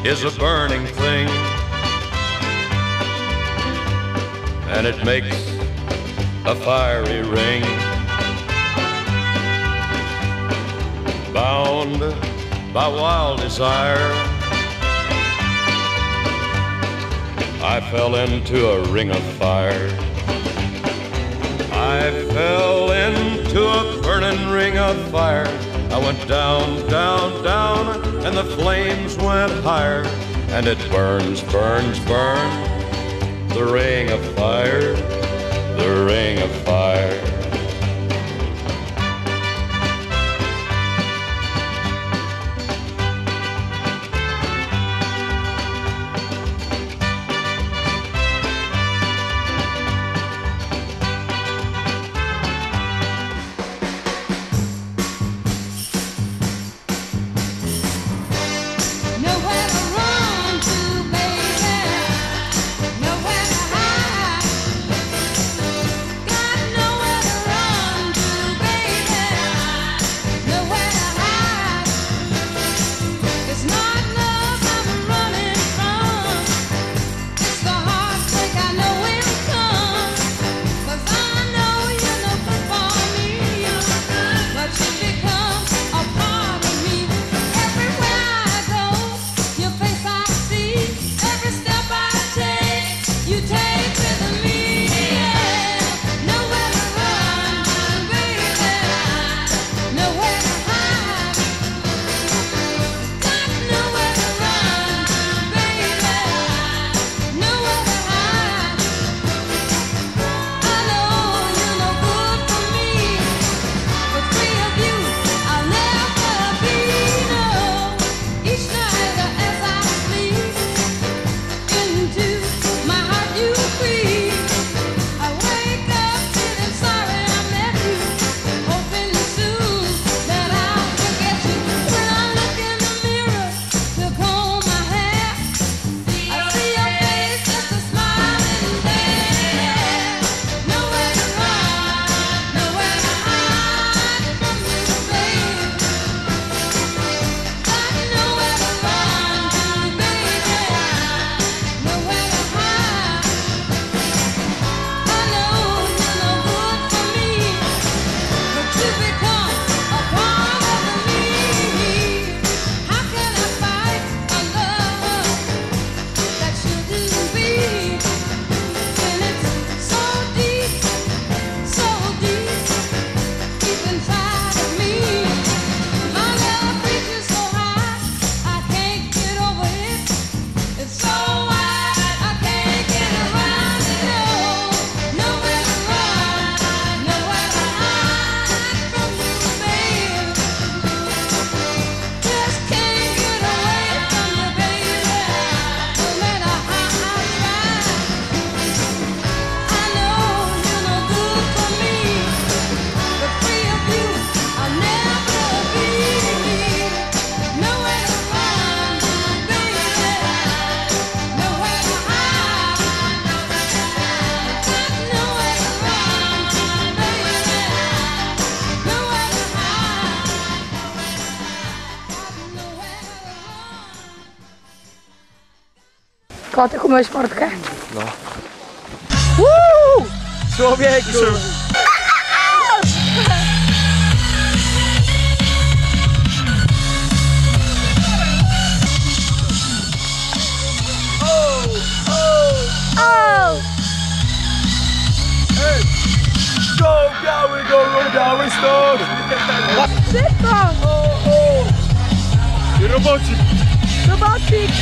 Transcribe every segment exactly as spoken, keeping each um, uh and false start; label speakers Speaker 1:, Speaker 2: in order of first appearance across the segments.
Speaker 1: is a burning thing, and it makes a fiery ring. Bound by wild desire, I fell into a ring of fire. I fell into a burning ring of fire. I went down, down, down, and the flames went higher. And it burns, burns, burns, the ring of fire, the ring of fire.
Speaker 2: Kotek, umyłeś mordkę?
Speaker 3: No. Woo! Człowieku!
Speaker 2: Oh! Oh!
Speaker 3: Ej! Go biały, go biały stąd!
Speaker 2: Szybko!
Speaker 3: O, o! I robocik!
Speaker 2: Robocik!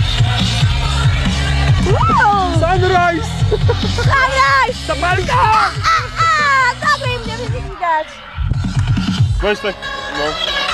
Speaker 2: Wow!
Speaker 3: Sunrise!
Speaker 2: Sunrise!
Speaker 3: Zapalka!
Speaker 2: A, a, a! Dobry, mnie widać!
Speaker 3: Weź tak, no.